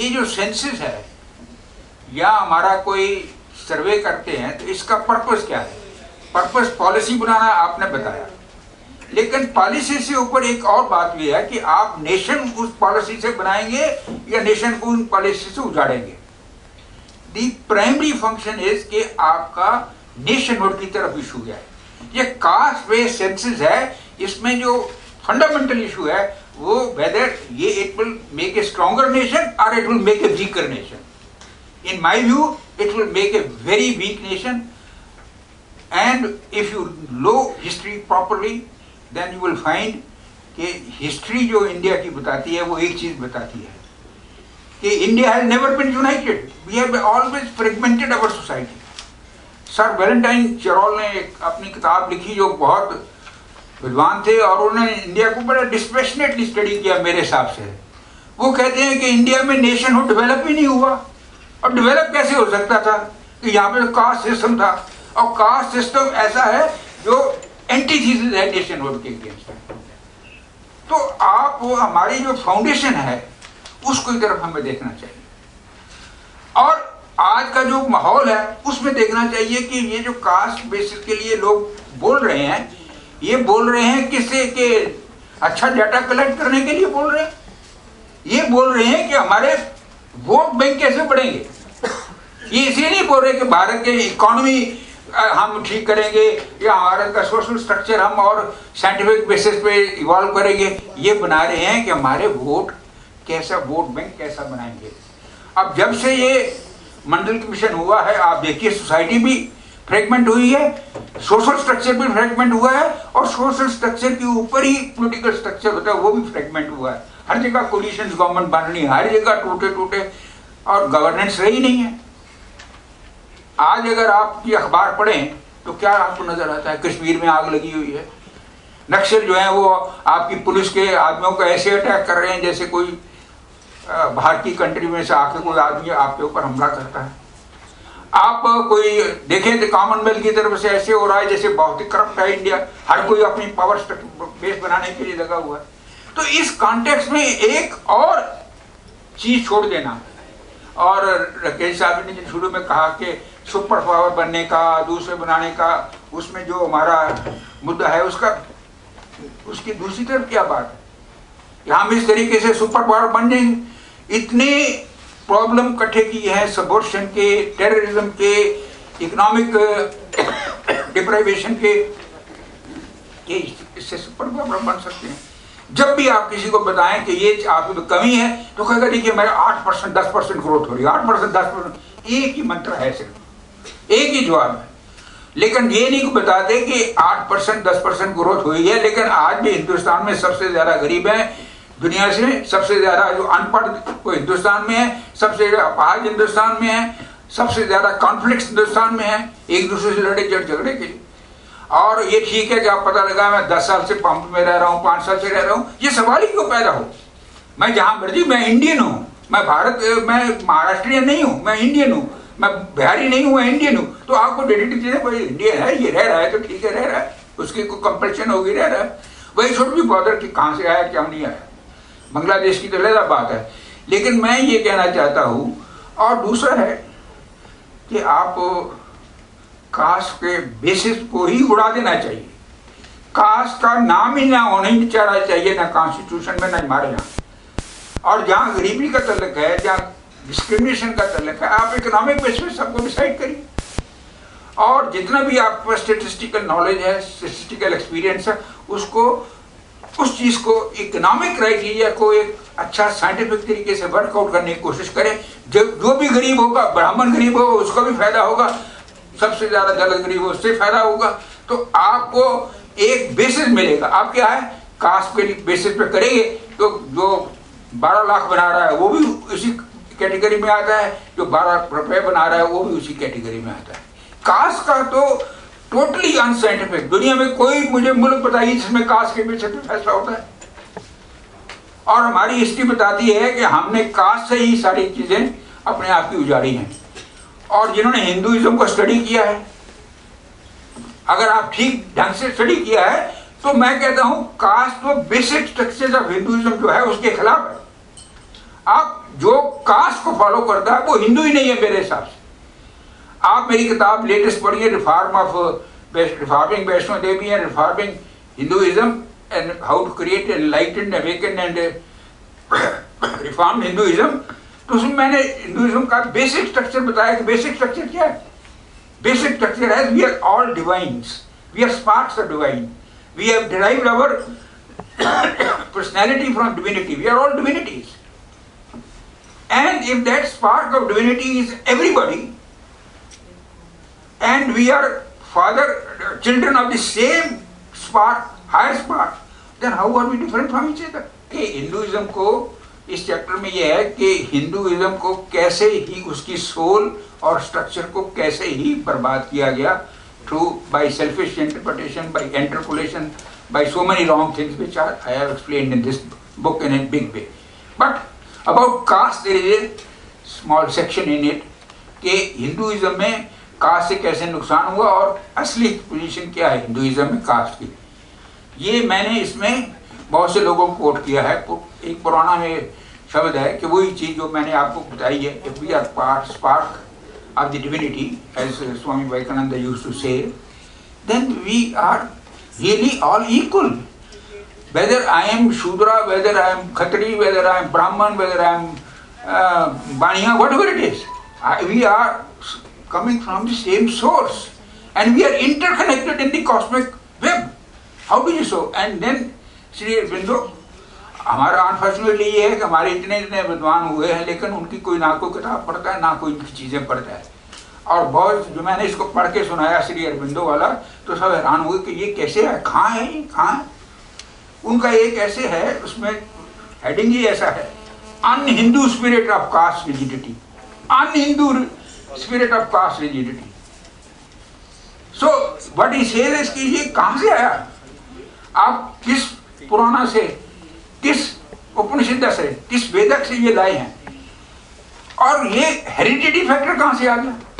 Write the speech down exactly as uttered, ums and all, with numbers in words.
ये जो सेंसस है या हमारा कोई सर्वे करते हैं तो इसका पर्पस क्या है? पर्पस पॉलिसी बनाना आपने बताया, लेकिन पॉलिसी से ऊपर एक और बात भी है कि आप नेशन उस पॉलिसी से बनाएंगे या नेशन को उन पॉलिसी से उजाड़ेंगे। दी प्राइमरी फंक्शन इज कि आपका नेशनहुड की तरफ इशू है। ये कास्ट बेस्ड सेंसस है, इसमें जो फंडामेंटल इशू है वो वेदर ये it will make a stronger nation और it will make a weaker nation. In my view it will make a very weak nation, and if you low history properly then you will find कि history जो India की बताती है वो एक चीज बताती है कि India has never been united, we have always fragmented our society. Sir Valentine Chirol ने एक अपनी किताब लिखी जो बहुत विद्वान थे और उन्होंने इंडिया को बड़ा डिस्पैशनेटली स्टडी किया मेरे हिसाब से। वो कहते हैं कि इंडिया में नेशनहुड डेवलप ही नहीं हुआ, और डेवलप कैसे हो सकता था कि यहाँ पे कास्ट सिस्टम था, और कास्ट सिस्टम ऐसा है जो एंटीथीसिस है नेशनहुड के अगेंस्ट। तो आप वो हमारी जो फाउंडेशन है उसको की तरफ हमें देखना चाहिए, और आज का जो माहौल है उसमें देखना चाहिए कि ये जो कास्ट बेसिस के लिए लोग बोल रहे हैं, ये बोल रहे हैं किससे के अच्छा डाटा कलेक्ट करने के लिए बोल रहे हैं, ये बोल रहे हैं कि हमारे वोट बैंक कैसे बढ़ेंगे। ये इसलिए नहीं बोल रहे कि भारत के इकोनॉमी हम ठीक करेंगे या भारत का सोशल स्ट्रक्चर हम और साइंटिफिक बेसिस पे इवॉल्व करेंगे। ये बना रहे हैं कि हमारे वोट कैसा, वोट बैंक कैसा बनाएंगे। अब जब से ये मंडल कमीशन हुआ है आप देखिए सोसाइटी भी फ्रेगमेंट हुई है, सोशल स्ट्रक्चर भी फ्रेगमेंट हुआ है, और सोशल स्ट्रक्चर के ऊपर ही पॉलिटिकल स्ट्रक्चर होता है वो भी फ्रेगमेंट हुआ है। हर जगह कोलिशन गवर्नमेंट बन रही है, हर जगह टूटे टूटे और गवर्नेंस रही नहीं है। आज अगर आप ये अखबार पढ़ें तो क्या आपको नजर आता है? कश्मीर में आग लगी हुई है, नक्सल जो है वो आपकी पुलिस के आदमियों को ऐसे अटैक कर रहे हैं जैसे कोई बाहर की कंट्री में से आके कोई आदमी आपके ऊपर हमला करता है। आप कोई देखें तो कॉमनवेल्थ की तरफ से ऐसे हो रहा है जैसे बहुत ही करप्ट है इंडिया, हर कोई अपनी पावर बेस बनाने के लिए लगा हुआ है। तो इस कॉन्टेक्स्ट में एक और चीज छोड़ देना, और राकेश साहब ने शुरू में कहा कि सुपर पावर बनने का, दूसरे बनाने का, उसमें जो हमारा मुद्दा है उसका उसकी दूसरी तरफ क्या बात है? हम इस तरीके से सुपर पावर बन जाएंगे। इतने प्रॉब्लम इकट्ठे की है सबवर्शन के, टेररिज्म के, इकोनॉमिक डिप्राइवेशन के, कि इससे सुपर पावर बन सकते हैं। जब भी आप किसी को बताएं कि ये आपकी तो कमी है तो कहेगा देखिए मेरा आठ परसेंट दस परसेंट ग्रोथ हो रही है, आठ परसेंट दस परसेंट एक ही मंत्र है, सिर्फ एक ही जवाब है। लेकिन ये नहीं बताते कि आठ परसेंट दस परसेंट ग्रोथ हुई है, लेकिन आज भी हिंदुस्तान में सबसे ज्यादा गरीब है दुनिया से, सबसे ज्यादा जो अनपढ़ वो हिंदुस्तान में है, सबसे ज्यादा अपाहज हिंदुस्तान में है, सबसे ज्यादा कॉन्फ्लिक्ट हिंदुस्तान में है, एक दूसरे से लड़े जड़ झगड़े के लिए। और ये ठीक है कि आप पता लगा मैं दस साल से पंप में रह रहा हूँ, पांच साल से रह रहा हूँ, ये सवाल ही क्यों पैदा हो? मैं जहां मर्जी, मैं इंडियन हूँ, मैं भारत, मैं महाराष्ट्रियन नहीं हूँ, मैं इंडियन हूँ, मैं बिहारी नहीं हूँ, मैं इंडियन हूँ। तो आपको डेडिकेट चीजें भाई इंडियन है, ये रह रहा है तो ठीक है, रह रहा है, उसकी कोई कंपल्शन होगी, रह रहा है। वही छोड़ भी बॉर्डर कि कहाँ से आया क्या नहीं आया, बांग्लादेश की तो अलग बात है। लेकिन मैं ये कहना चाहता हूँ, और दूसरा है कि आप कास्ट के बेसिस को ही उड़ा देना चाहिए। कास्ट का नाम ही ना होना ही चाहना चाहिए, ना कॉन्स्टिट्यूशन में, ना हमारे यहाँ। और जहाँ गरीबी का तल्लक है, जहाँ डिस्क्रिमिनेशन का तल्लक है, आप इकोनॉमिक बेस पे सबको डिसाइड करिए। और जितना भी आपका स्टेटिस्टिकल नॉलेज है, स्टेटिस्टिकल एक्सपीरियंस है, उसको उस चीज को इकोनॉमिक क्राइटेरिया को एक अच्छा साइंटिफिक तरीके से वर्कआउट करने की कोशिश करें। जो जो भी गरीब होगा, ब्राह्मण गरीब होगा उसको भी फायदा होगा, सबसे ज्यादा दलित गरीब हो उससे फायदा होगा। तो आपको एक बेसिस मिलेगा। आप क्या है कास्ट के बेसिस पे करेंगे तो जो बारह लाख बना रहा है वो भी उसी कैटेगरी में आता है, जो बारह रुपए बना रहा है वो भी उसी कैटेगरी में आता है। कास्ट का तो टोटली अनसाइंटिफिक, दुनिया में कोई मुझे मुल्क बताइए जिसमें कास्ट के बेसिस पे फैसला होता है। और हमारी हिस्ट्री बताती है कि हमने कास्ट से ही सारी चीजें अपने आप की उजाड़ी हैं। और जिन्होंने हिंदुइज्म को स्टडी किया है, अगर आप ठीक ढंग से स्टडी किया है, तो मैं कहता हूं कास्ट तो बेसिक स्ट्रक्चर ऑफ हिंदुइज्म जो है उसके खिलाफ है। आप जो कास्ट को फॉलो करता है वो हिंदू ही नहीं है मेरे हिसाब से। आप मेरी किताब लेटेस्ट पढ़िए, reform of reforming Vaishno Devi and reforming Hinduism and how to create enlightened awaken and reform Hinduism, तो उसमें मैंने हिंदुइज्म का बेसिक स्ट्रक्चर बताया कि बेसिक स्ट्रक्चर क्या है। बेसिक स्ट्रक्चर है we are all divines, we are sparks of divine, we have derived our personality from divinity, we are all divinities, and if that spark of divinity is everybody and we are father children of the same spark, higher spark, then how are we different from each other? कि Hinduism को इस chapter में यह है कि Hinduism को कैसे ही उसकी सोल और स्ट्रक्चर को कैसे ही बर्बाद किया गया through by selfish interpretation, by interpolation, by so many wrong things which are, I have explained in this book in a big way. But about caste there is a small section in it कि Hinduism में caste से कैसे नुकसान हुआ और असली position क्या है हिंदुइज्म में कास्ट की। ये मैंने इसमें बहुत से लोगों को कोट किया है। एक पुराना में शब्द है कि वही चीज़ जो मैंने आपको बताई है, if we are part spark of the divinity as Swami Vivekananda used to say, then we are really all equal. Whether I am Shudra, whether I am Khatri, whether I am Brahman, whether I am uh, Baniya, whatever it is, I, we are coming from the same source and we are interconnected in the cosmic web. How do you so? And then Sri Aurobindo, हमारा unfortunately ये है कि हमारे इतने इतने विद्वान हुए हैं लेकिन उनकी कोई ना कोई किताब पढ़ता है ना कोई इनकी चीज़ें पढ़ता है। और बहुत जो मैंने इसको पढ़ के सुनाया श्री अरबिंदो वाला तो सब हैरान हुए कि ये कैसे है, कहाँ है ये, कहाँ है। उनका एक ऐसे है, उसमें हेडिंग ही ऐसा है, un Hindu spirit of caste rigidity, un Hindu spirit of caste rigidity. So what he says कि ये कहाँ से आया, आप किस पुराना से, किस उपनिषद से, किस वेदक से ये लाए हैं, और ये हेरिडिटी फैक्टर कहाँ से आ गया।